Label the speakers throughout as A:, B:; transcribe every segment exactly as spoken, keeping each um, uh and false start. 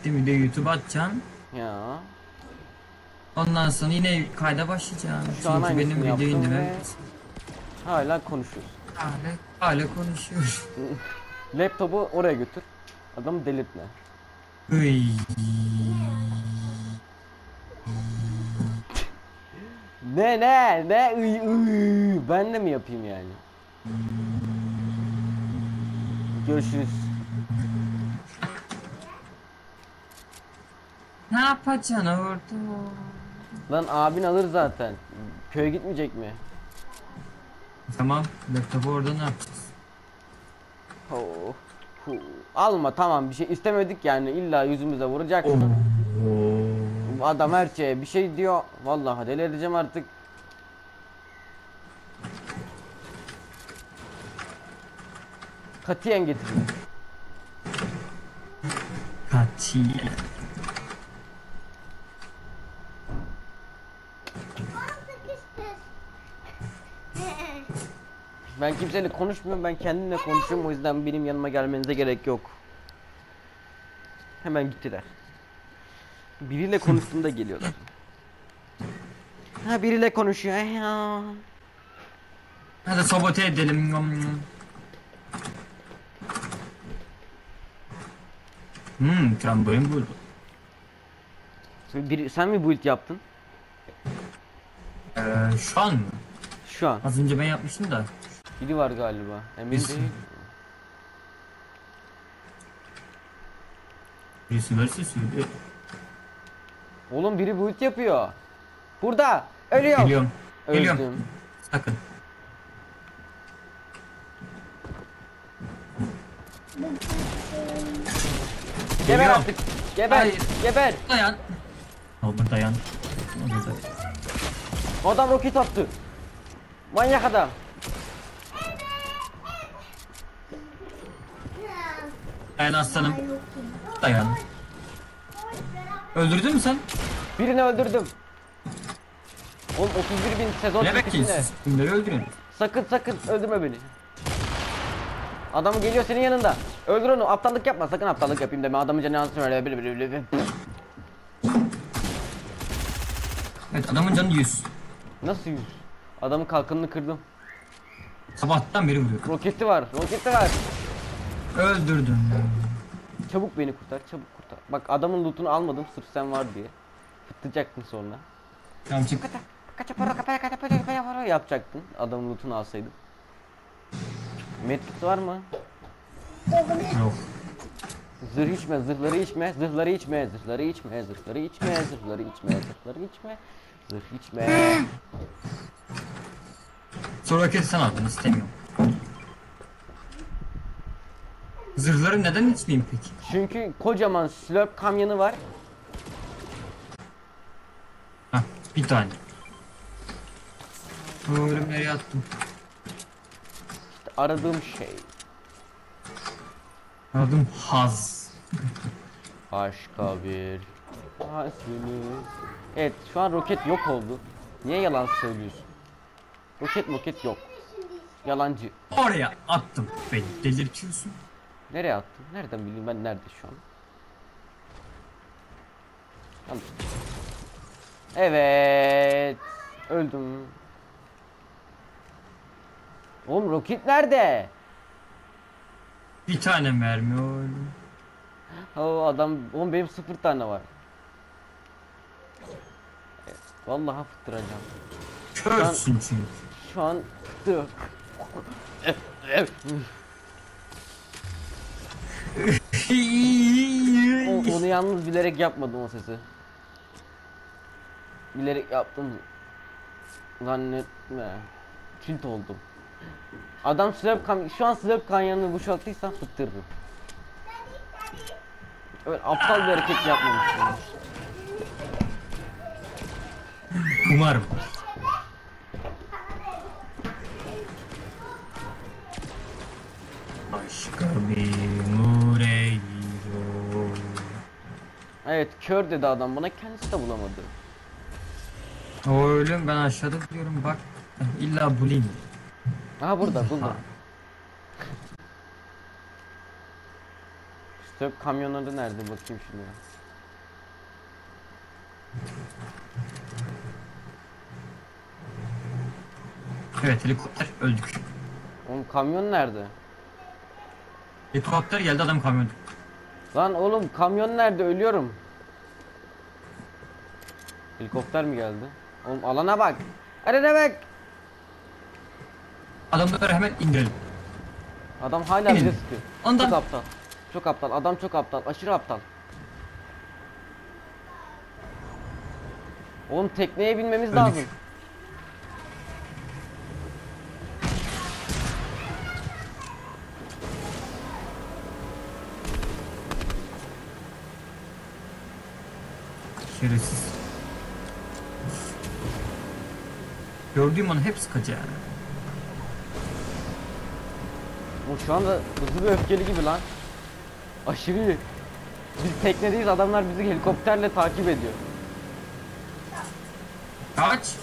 A: çektiğim videoyu YouTube'a atacağım.
B: Ya.
A: Ondan sonra yine kayda başlayacağım.
B: Şu an
A: Çünkü benim
B: aynısını
A: video
B: yaptım
A: indirmem.
B: ve hala konuşuyoruz.
A: Hala, hala konuşuyor.
B: Laptopu oraya götür. Adamı delirtme.
A: Hıy.
B: Ne ne ne ıy, ıy. Ben de mi yapayım yani? Görüşürüz.
A: Ne yapacaksın orada?
B: Lan abin alır zaten. Köye gitmeyecek mi?
A: Tamam, laptopu orada ne yapacağız?
B: Oh, hu. Alma tamam, bir şey istemedik yani, illa yüzümüze vuracaksın.
A: Oo.
B: Adam her şeye bir şey diyor. Vallahi delireceğim artık. Katiyen getirin.
A: Katiyen.
B: Ben kimseyle konuşmuyorum, ben kendimle konuşuyorum, o yüzden benim yanıma gelmenize gerek yok. Hemen gittiler. Biriyle konuştuğumda geliyorlar. Ha, biriyle konuşuyor ya.
A: Hadi sabote edelim. Hmm, trambolin buldu.
B: Bir, sen mi build yaptın?
A: Ee, şu an mı?
B: Şu an.
A: Az önce ben yapmıştım da.
B: Biri var galiba. Emin değil.
A: Birisi verse söyle.
B: Oğlum biri build yapıyor. Burada. Ölüyor.
A: Geliyorum. Geliyorum.
B: Öldüm.
A: Sakın.
B: Geber
A: Geliyorum.
B: artık. Geber.
A: Hayır.
B: Geber.
A: Dayan. Olma dayan. Olma dayan.
B: Adam roket attı. Manyak adam.
A: Dayan aslanım. Dayan. Öldürdün mü sen?
B: Birini öldürdüm. Oğlum otuz bir bin sezon
A: Ne
B: ticket'i ne?
A: bekliyorsun? Kimleri öldürüyorsun?
B: Sakın sakın öldürme beni. Adam geliyor senin yanında. Öldür onu. Aptallık yapma. Sakın aptallık yapayım deme. Adamın canını öyle böyle böyle.
A: Evet, adamın canı yüz.
B: Nasıl yüz? Adamın kalkanını kırdım.
A: Sabahtan beri vuruyor.
B: Roketi var. Roketi var.
A: Öldürdüm.
B: Çabuk beni kurtar. Çabuk kurtar. Bak adamın lootunu almadım sırf sen var diye. Fıtlayacaktın sonra.
A: Tamam çık.
B: Kaça para kaça kaça para kaça para yapacaktın. Adamın lootunu alsaydın. Medkit var mı?
A: Yok.
B: Zırh içme, zırhları içme, zırhları içme, zırhları içme, zırhları içme, zırhları içme, zırhları içme, zırh içme.
A: Sonra kes sen aldın, istemiyorum. Zırhları neden içmeyeyim peki?
B: Çünkü kocaman slurp kamyonu var.
A: Hah, bir tane. Oğlum nereye attım?
B: İşte aradığım şey.
A: Adım Haz.
B: Başka bir hasini. Evet, şu an roket yok oldu. Niye yalan söylüyorsun? Roket moket yok. Yalancı.
A: Oraya attım. Beni delirtiyorsun.
B: Nereye attın? Nereden bileyim ben nerede şu an? Tamam. Evet. Öldüm. Oğlum roket nerede?
A: Bir tane mermi oğlum.
B: O adam, oğlum benim sıfır tane var. Evet, vallahi fıttıracağım.
A: Körsün çünkü.
B: Şu an fıttır. O, onu yalnız bilerek yapmadım o sesi. Bilerek yaptım. Zannetme. Tilt oldum. Adam slurp kam şu an slurp kanyonunu boşalttıysa fıttırırım. Öyle aptal bir hareket yapmamışsın.
A: Umarım. Başka bir Mureyro.
B: Evet, kör dedi adam bana, kendisi de bulamadı.
A: Oğlum ben aşağıda diyorum bak. İlla bulayım.
B: Aha burada buldum. Sök kamyonları nerede bakayım şimdi.
A: Evet, helikopter öldük.
B: Oğlum kamyon nerede?
A: Helikopter geldi, adam kamyon.
B: Lan oğlum kamyon nerede? Ölüyorum. Helikopter mi geldi? Oğlum alana bak. Alana bak.
A: Adamları hemen indirelim.
B: Adam hala
A: İnin.
B: bize sıkıyor.
A: Ondan-
B: Çok aptal. Çok aptal. Adam çok aptal. Aşırı aptal. Oğlum tekneye binmemiz
A: Öldük.
B: lazım.
A: Şerefsiz. Gördüğüm an hep sıkıcı yani.
B: Oğlum şu anda hızlı ve öfkeli gibi lan. Aşırı iyi. Biz teknedeyiz, adamlar bizi helikopterle takip ediyor.
A: Kaç.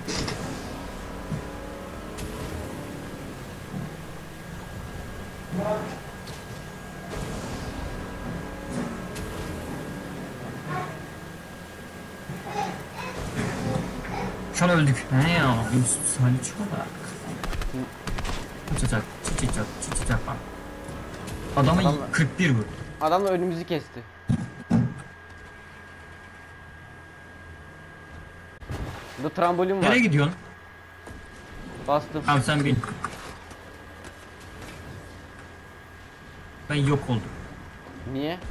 A: Şu an öldük. He ya, Yusuf Salih Çolak. Çiçecek, çiçecek, çiçecek bak. Adamı
B: Adamlar-
A: kırk bir vur.
B: Adamla önümüzü kesti. Burada trambolin var.
A: Nereye gidiyorsun?
B: Bastım.
A: Tamam sen bin. Ben yok oldum.
B: Niye?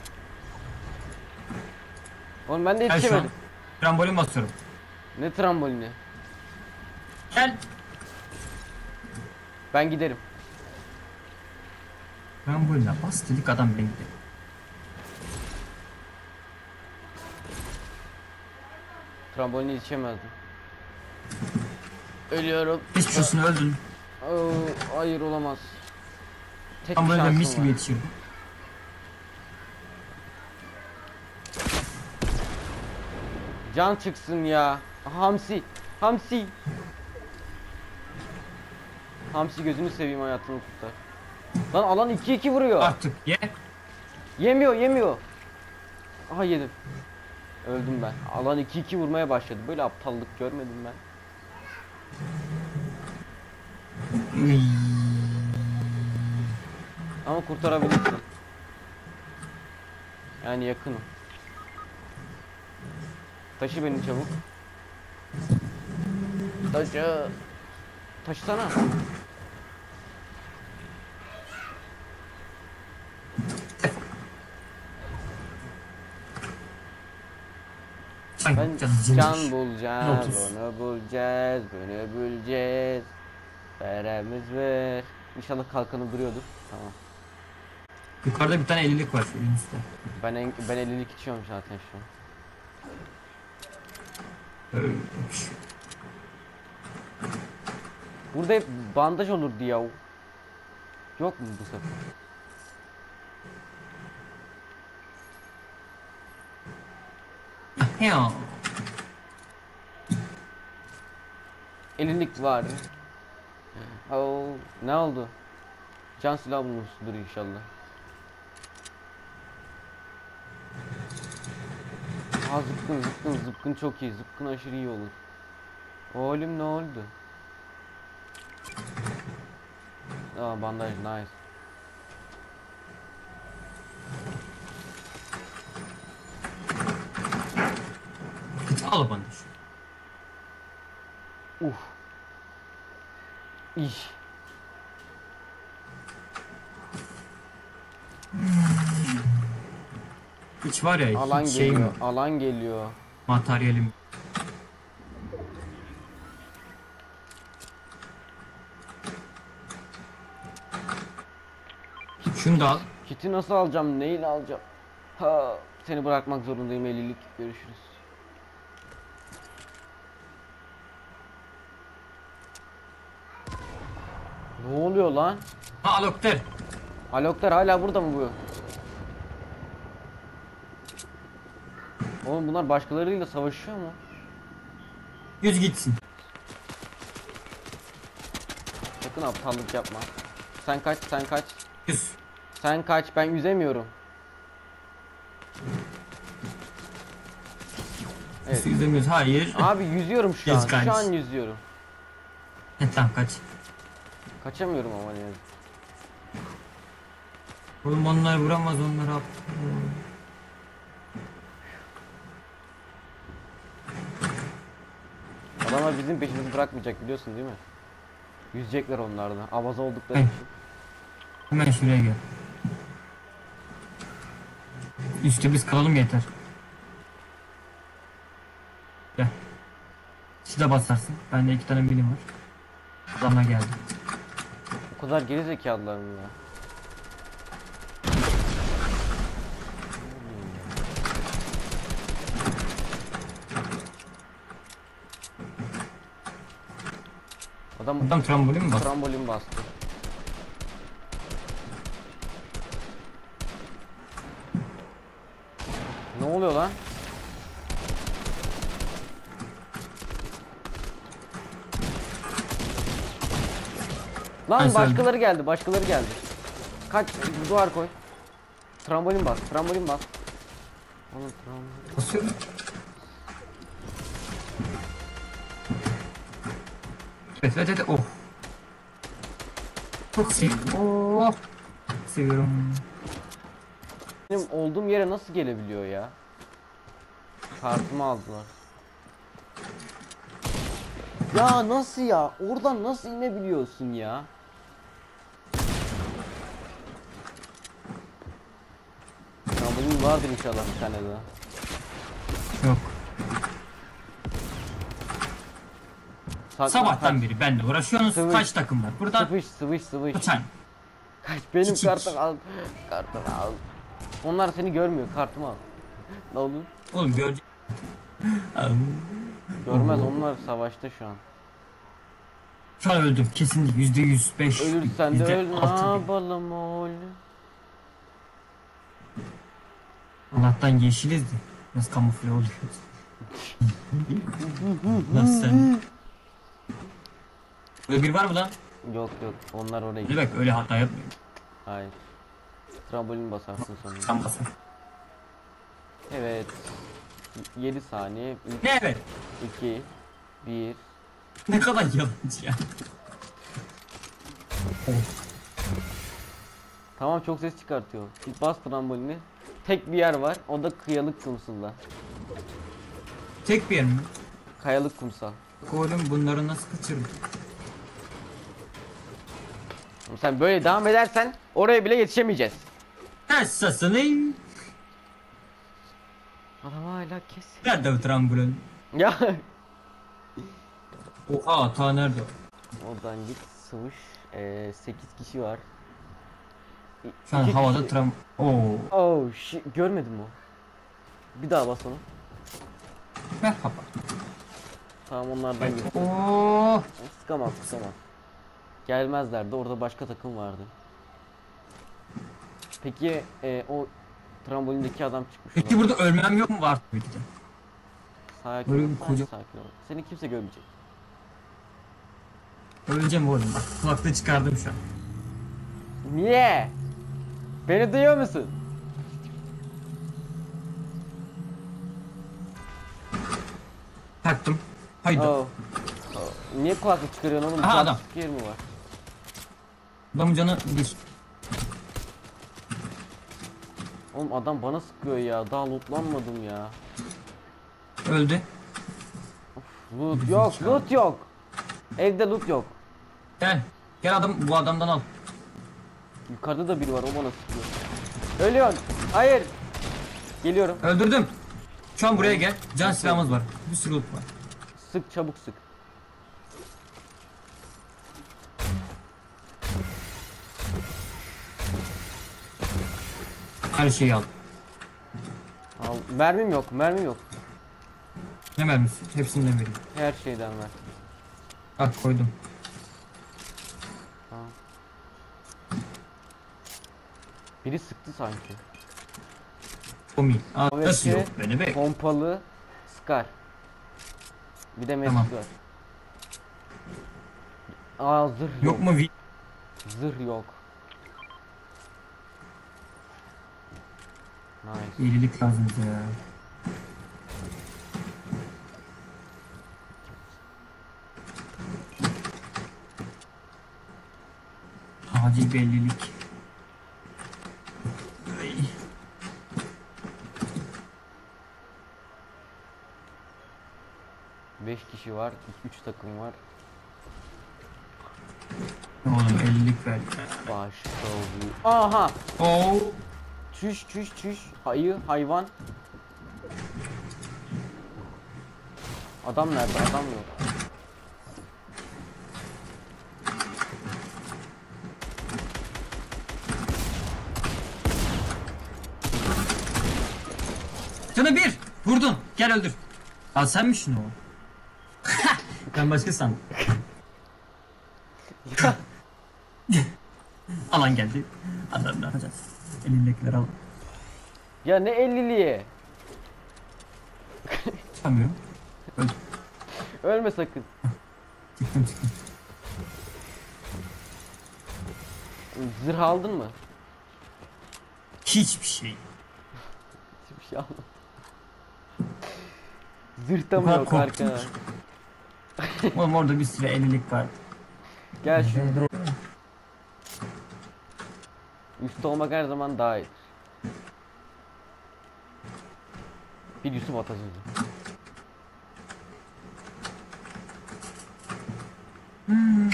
B: Oğlum ben de
A: Gel şu an.
B: yetişemedim.
A: Trambolin basıyorum.
B: Ne trambolini?
A: Gel.
B: Ben giderim.
A: Trambolin'e bas dedik, adam beni gitti.
B: Tramboline yetişemezdim. Ölüyorum.
A: Geçmiş olsun, öldün.
B: Oo, hayır olamaz. Tek bir
A: Trambolin'e
B: şansım
A: mis gibi
B: var.
A: yetişirdim.
B: Can çıksın ya. Hamsi. Hamsi. Hamsi gözünü seveyim, hayatını kurtar. Lan alan iki iki vuruyor.
A: Artık ye.
B: Yemiyor yemiyor. Aha yedim. Öldüm ben. Alan iki iki vurmaya başladı. Böyle aptallık görmedim ben.
A: Iy.
B: Ama kurtarabilirsin. Yani yakınım. Taşı beni çabuk. Taşı. Taşısana.
A: Sen
B: Ben
A: canım
B: can
A: zinmiş.
B: bulacağız,
A: otuz.
B: onu bulacağız, bunu bulacağız. Veremiz ver. İnşallah kalkanı duruyordur. Tamam.
A: Yukarıda bir tane ellilik var şu elimizde.
B: Ben en, ben ellilik içiyorum zaten şu an.
A: Ölmüş.
B: Burada hep bandaj olurdu ya. Yok mu bu sefer?
A: Ya.
B: Ellilik var. Oo, ne oldu? Can silah bulmuşsundur inşallah. Aa zıpkın zıpkın zıpkın çok iyi. Zıpkın aşırı iyi olur. Oğlum ne oldu? Aa bandaj nice.
A: Al bana şu.
B: Uf. İş.
A: Hiç var ya,
B: Alan
A: hiç şeyim
B: geliyor.
A: yok.
B: Alan geliyor.
A: Materyalim. Şunu da al.
B: Kiti nasıl alacağım? Neyle alacağım? Ha, seni bırakmak zorundayım ellilik. Görüşürüz. Ne oluyor lan?
A: Ha, Alokter.
B: Aloklar hala burada mı bu? Oğlum bunlar başkalarıyla savaşıyor mu?
A: Yüz gitsin.
B: Sakın aptallık yapma. Sen kaç, sen kaç.
A: Yüz.
B: Sen kaç, ben yüzemiyorum. Evet.
A: Nasıl yüzemiyoruz? Hayır.
B: Abi yüzüyorum şu an.
A: Yes, guys.
B: Şu an yüzüyorum.
A: Evet, tamam kaç.
B: Kaçamıyorum ama ne yazık.
A: Oğlum onlar vuramaz onları at.
B: Adamlar bizim peşimizi bırakmayacak biliyorsun değil mi? Yüzecekler onlar da. Avaz oldukları
A: Evet.
B: için.
A: Hemen şuraya gel. İşte biz kalalım yeter. Gel. Siz de basarsın. Bende iki tane bilim var. Adamlar geldi.
B: O kadar geri zekalılar mı ya? Adam
A: Adam trambolin mi bastı?
B: trambolin bastı. Ne oluyor lan? Lan
A: Ben söyledim.
B: başkaları geldi, başkaları geldi. Kaç, duvar koy. Trambolin bas, trambolin bas. Oğlum trambolin.
A: Basıyorum. Evet evet evet. Oh. Çok seviyorum. Oh. Seviyorum.
B: Benim olduğum yere nasıl gelebiliyor ya? Kartımı aldılar. Ya nasıl ya? Oradan nasıl inebiliyorsun ya? Trambolin vardır inşallah bir tane daha.
A: Yok.
B: Saklan,
A: Sabahtan
B: kaç.
A: beri benle uğraşıyorsunuz.
B: Sıvış.
A: Kaç takım var? Burada
B: Sıvış sıvış sıvış.
A: kaçan.
B: Kaç benim
A: Hiç,
B: kartımı
A: hiç.
B: al. Kartımı al. Onlar seni görmüyor, kartımı al. Ne olur?
A: Oğlum görecek.
B: Görmez, onlar savaşta şu an.
A: Şu an öldüm. Kesinlikle yüzde yüz beş.
B: Ölürsen de
A: yüzde
B: öl. Ne
A: altı.
B: yapalım oğlum?
A: Allah'tan yeşiliz de. Nasıl kamufle oluyoruz? Nasıl sen? Burada bir var mı lan?
B: Yok yok, onlar oraya
A: Ne
B: gidiyor.
A: bak öyle hata yapmıyor.
B: Hayır. Trambolin basarsın sonra.
A: Sen basın.
B: Evet. yedi saniye. üç,
A: Ne evet?
B: iki, bir.
A: Ne kadar yalancı ya.
B: Tamam, çok ses çıkartıyor. Bas trambolini. Tek bir yer var. O da kıyalık kumsalda.
A: Tek bir yer mi?
B: Kayalık kumsal.
A: Oğlum bunları nasıl kaçırdım?
B: Sen böyle devam edersen oraya bile yetişemeyeceğiz.
A: Esasını.
B: Adam hala kes.
A: Nerede bu trambolin?
B: Ya.
A: Oha hata nerede?
B: Oradan git, sıvış. Ee, sekiz kişi var. İ-
A: Şu an
B: iki
A: havada
B: kişi-
A: tram... Oo.
B: Oh shit, görmedim o. Bir daha bas onu.
A: Merhaba.
B: Tamam, onlardan git.
A: Oo.
B: Sıkamaz, sıkamaz. Gelmezlerdi, orada başka takım vardı. Peki e, o trambolindeki adam çıkmış.
A: Peki
B: olan.
A: burada ölmem yok mu? Var tabii ki de.
B: Sakin
A: Böyle
B: ol,
A: bir
B: sen
A: koca-
B: sakin ol. Seni kimse görmeyecek.
A: Öleceğim oğlum bak. Kulaklığı çıkardım şu an.
B: Niye? Beni duyuyor musun?
A: Taktım. Haydi.
B: Oh. Oh. Niye kulaklık çıkarıyorsun oğlum?
A: Aha,
B: Kulaklık
A: adam.
B: yer mi var?
A: Adamın canı bir.
B: Oğlum adam bana sıkıyor ya. Daha lootlanmadım ya.
A: Öldü.
B: Loot yok, loot yok. Evde loot yok.
A: Gel. Gel adam bu adamdan al.
B: Yukarıda da biri var, o bana sıkıyor. Ölüyorsun. Hayır. Geliyorum.
A: Öldürdüm. Şu an buraya gel. Can silahımız var. Bir sürü loot var.
B: Sık, çabuk sık.
A: Her şeyi al.
B: Al. Mermim yok, mermim yok.
A: Ne mermisi? Hepsinden vereyim.
B: Her şeyden ver.
A: Al koydum.
B: Tamam. Biri sıktı sanki.
A: Komi. Aa,
B: O
A: nasıl
B: hepsi
A: yok beni be?
B: Pompalı, Scar. Bir de
A: Tamam.
B: mevcut var. Aa, zırh yok.
A: Yok mu? Vi-
B: Zırh yok. Nice.
A: İyilik lazım bize ya. Acil bellilik. Ay.
B: beş kişi var, üç takım var.
A: Oğlum ellilik ver.
B: Başka oluyor. Aha!
A: Oo.
B: Çüş çüş çüş. Hayı, hayvan. Adam nerede? Adam yok.
A: Canı bir. Vurdun. Gel öldür. Al sen misin o? Ben başka sandım. Alan geldi. Adam ne yapacağız? Elindekileri al.
B: Ya ne elliliği?
A: Çıkamıyorum. Öldüm.
B: Ölme sakın.
A: Çıktım çıktım.
B: Zırh aldın mı?
A: Hiçbir şey.
B: Hiçbir şey almadım. Zırh da
A: Bu
B: mı
A: kadar
B: yok
A: korktum.
B: arkadaş?
A: Oğlum orada bir sürü ellilik vardı.
B: Gel şu. Üstte olmak her zaman daha iyidir. Bir Yusuf atasözü.
A: Hmm.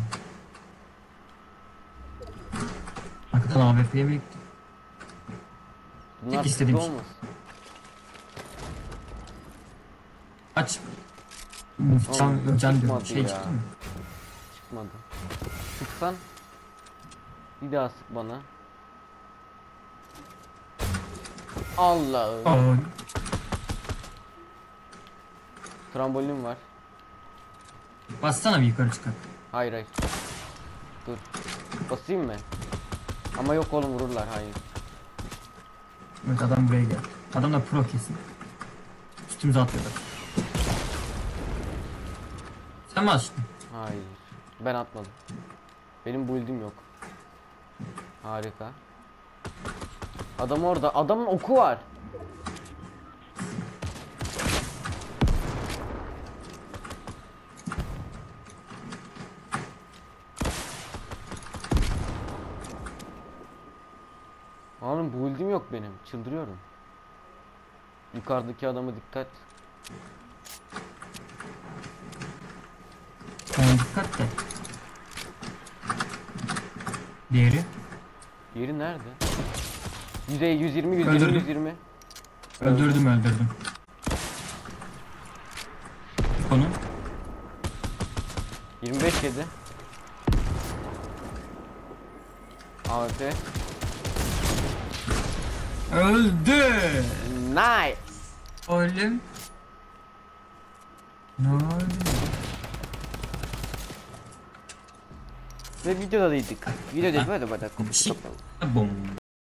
A: Arkadan A W P'ye mi gittim?
B: Bunlar
A: istediğim
B: sıkı
A: şey.
B: olmaz.
A: Aç.
B: Oğlum,
A: Can, can diyorum.
B: çıkmadı
A: Şey
B: ya.
A: çıktı mı?
B: Çıkmadı. Sıksan bir daha sık bana. Allah'ım.
A: Aa,
B: Trambolin var.
A: bassana bir yukarı çıkar.
B: Hayır hayır. Dur. Basayım mı? Ama yok oğlum, vururlar. Hayır.
A: Evet adam buraya geldi. Adam da pro kesin. Üstümüze atlıyorlar. Sen mi açtın?
B: Hayır. Ben atmadım. Benim build'im yok. Harika. Adam orada. Adamın oku var. Oğlum build'im yok benim. Çıldırıyorum. Yukarıdaki adama dikkat.
A: Ona dikkat de. Diğeri.
B: Yeri nerede? Yüzey yüz yirmi, yüz yirmi,
A: Öldürdüm.
B: yüz yirmi.
A: Öldürdüm öldürdüm. Onu.
B: yirmi beş yedi. A W P.
A: Öldü.
B: Nice.
A: Oğlum. Ne oldu?
B: Ve videodaydık. Videodaydık. Hadi bakalım.
A: Bum.